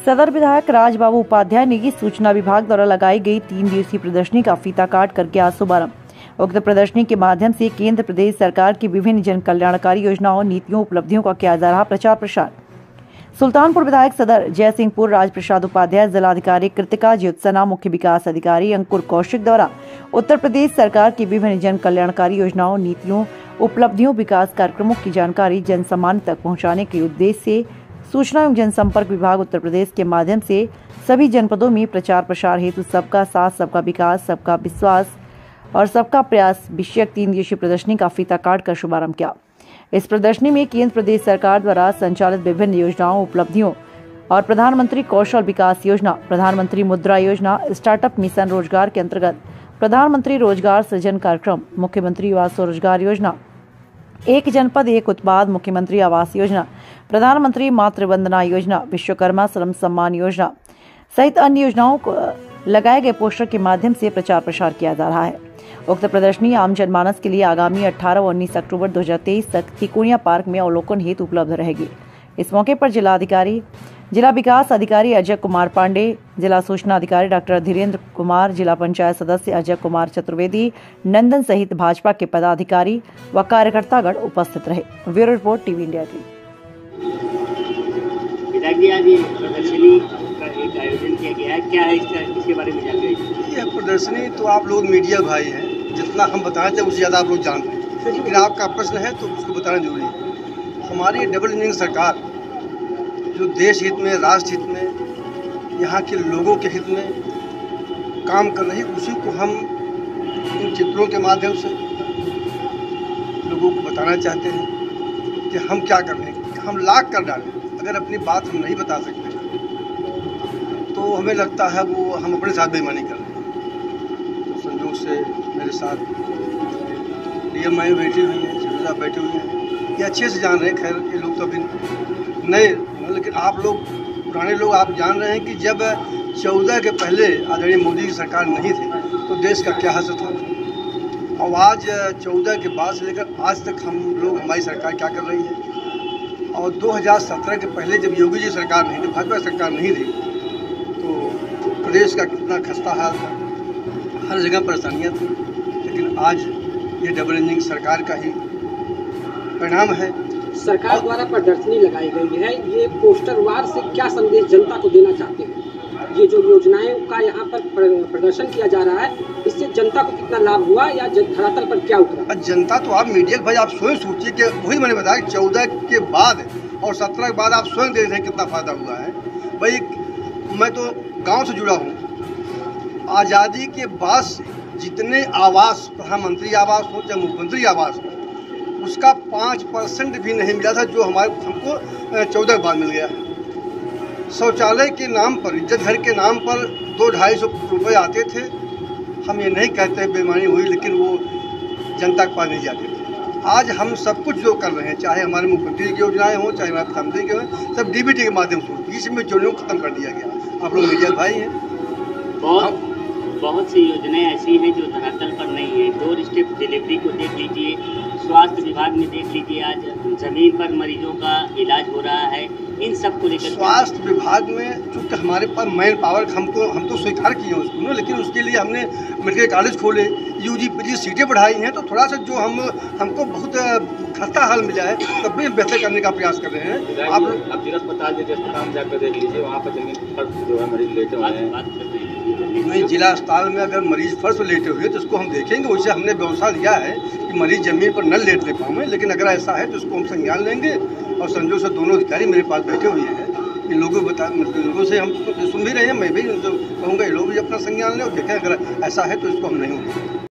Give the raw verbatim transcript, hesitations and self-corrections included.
सदर विधायक राजबाबू उपाध्याय ने सूचना विभाग द्वारा लगाई गई तीन दिवसीय प्रदर्शनी का फीता काट करके आज शुभारंभ। उक्त प्रदर्शनी के माध्यम से केंद्र प्रदेश सरकार की विभिन्न जन कल्याणकारी योजनाओं, नीतियों, उपलब्धियों का किया जा रहा प्रचार प्रसार। सुल्तानपुर विधायक सदर जयसिंहपुर राजप्रसाद उपाध्याय, जिलाधिकारी कृतिका ज्योत्सना, मुख्य विकास अधिकारी अंकुर कौशिक द्वारा उत्तर प्रदेश सरकार की विभिन्न जन कल्याणकारी योजनाओं, नीतियों, उपलब्धियों, विकास कार्यक्रमों की जानकारी जन सामान्य तक पहुंचाने के उद्देश्य से सूचना एवं जनसंपर्क विभाग उत्तर प्रदेश के माध्यम से सभी जनपदों में प्रचार प्रसार हेतु सबका साथ, सबका विकास, सबका विश्वास और सबका प्रयास विषयक तीन दिवसीय प्रदर्शनी का फीता काट कर शुभारंभ किया। इस प्रदर्शनी में केंद्र प्रदेश सरकार द्वारा संचालित विभिन्न योजनाओं, उपलब्धियों और प्रधानमंत्री कौशल विकास योजना, प्रधानमंत्री मुद्रा योजना, स्टार्टअप मिशन रोजगार के अंतर्गत प्रधानमंत्री रोजगार सृजन कार्यक्रम, मुख्यमंत्री आवास रोजगार योजना, एक जनपद एक उत्पाद, मुख्यमंत्री आवास योजना, प्रधानमंत्री मातृ वंदना योजना, विश्वकर्मा श्रम सम्मान योजना सहित अन्य योजनाओं को लगाए गए पोस्टर के माध्यम से प्रचार प्रसार किया जा रहा है। उक्त प्रदर्शनी आम जनमानस के लिए आगामी अठारह और उन्नीस अक्टूबर दो हज़ार तेईस तक तिकोनिया पार्क में अवलोकन हेतु उपलब्ध रहेगी। इस मौके पर जिलाधिकारी जिला विकास अधिकारी अजय कुमार पांडे, जिला सूचना अधिकारी डॉक्टर धीरेन्द्र कुमार, जिला पंचायत सदस्य अजय कुमार चतुर्वेदी, नंदन सहित भाजपा के पदाधिकारी व कार्यकर्तागण उपस्थित रहे। ब्यूरो रिपोर्ट टीवी इंडिया की। प्रदर्शनी का एक आयोजन किया गया है, क्या है इसका, इसके बारे में जानकारी? यह प्रदर्शनी तो आप लोग मीडिया भाई हैं, जितना हम बताना चाहें उससे ज़्यादा आप लोग जानते हैं, लेकिन आपका प्रश्न है तो उसको बताना जरूरी है। हमारी डबल इंजन सरकार जो देश हित में, राष्ट्र हित में, यहाँ के लोगों के हित में काम कर रही, उसी को हम इन चित्रों के माध्यम से लोगों को बताना चाहते हैं कि हम क्या कर रहे हैं। हम लाख कर डालें, अगर अपनी बात हम नहीं बता सकते तो हमें लगता है वो हम अपने साथ बेईमानी कर रहे हैं। तो संयोग से मेरे साथ डी एम आई बैठी हुई हैं, शिव साहब बैठे हुए हैं, ये अच्छे से जान रहे हैं। खैर ये लोग तो अभी नए, लेकिन आप लोग पुराने लोग आप जान रहे हैं कि जब चौदह के पहले आदरणीय मोदी की सरकार नहीं थी तो देश का क्या हाल था, और आज चौदह के बाद से लेकर आज तक हम लोग, हमारी सरकार क्या कर रही है। और दो हज़ार सत्रह के पहले जब योगी जी सरकार नहीं थी, भाजपा सरकार नहीं थी, तो प्रदेश का कितना खस्ता हाल था, हर जगह परेशानियाँ थी। लेकिन आज ये डबल इंजन सरकार का ही परिणाम है। सरकार द्वारा प्रदर्शनी लगाई गई है, ये पोस्टर वार से क्या संदेश जनता को देना चाहते हैं? ये जो योजनाएं का यहाँ पर प्रदर्शन किया जा रहा है, इससे जनता को कितना लाभ हुआ या धरातल पर क्या उतरा? जनता तो आप मीडिया भाई आप स्वयं सोचिए कि वही मैंने बताया चौदह के बाद और सत्रह के बाद आप स्वयं देख रहे हैं कितना फायदा हुआ है। भाई मैं तो गाँव से जुड़ा हूँ, आज़ादी के बाद से जितने आवास, प्रधानमंत्री आवास हो चाहे मुख्यमंत्री आवास हो, उसका पाँच परसेंट भी नहीं मिला था जो हमारे हमको चौदह के बाद मिल गया है। शौचालय के नाम पर, इज्जत घर के नाम पर दो ढाई सौ रुपये आते थे। हम ये नहीं कहते बेईमानी हुई, लेकिन वो जनता के पास नहीं जाते थे। आज हम सब कुछ जो कर रहे हैं, चाहे हमारे मुख्यमंत्री की योजनाएं हों, चाहे हमारे प्रधानमंत्री के हों, सब डी बी टी के माध्यम से बीच में जोड़ों को खत्म कर दिया गया। आप लोग मीडिया भाई हैं। बहुत बहुत सी योजनाएं ऐसी हैं जो धरातल पर नहीं है। डोर स्टेप डिलीवरी को देख लीजिए, स्वास्थ्य विभाग में देख लीजिए, आज जमीन पर मरीजों का इलाज हो रहा है। इन सब को लेकर स्वास्थ्य विभाग में चूँकि हमारे पास मैन पावर, हमको हम तो स्वीकार किए उसको ना, लेकिन उसके लिए हमने मेडिकल कॉलेज खोले, यू जी पी जी सीटें बढ़ाई हैं, तो थोड़ा सा जो हम हमको बहुत खस्ता हाल मिला है तब भी बेहतर करने का प्रयास कर रहे हैं। आप अब जिला अस्पताल जिस अस्पताल में जाकर देख लीजिए, वहाँ पर जमीन पर जो है मरीज लेटे हुए हैं। नहीं, जिला अस्पताल में अगर मरीज फर्श पर लेटे हुए तो उसको हम देखेंगे। वैसे हमने व्यवस्था दिया है कि मरीज जमीन पर न लेट ले पाऊँ, लेकिन अगर ऐसा है तो उसको हम संज्ञान लेंगे। और संजोग से दोनों अधिकारी मेरे पास बैठे हुए हैं, इन लोगों बता लोगों से हम सुन भी रहे हैं, मैं भी कहूँगा ये लोग भी अपना संज्ञान लें और देखें, अगर ऐसा है तो इसको हम नहीं होंगे।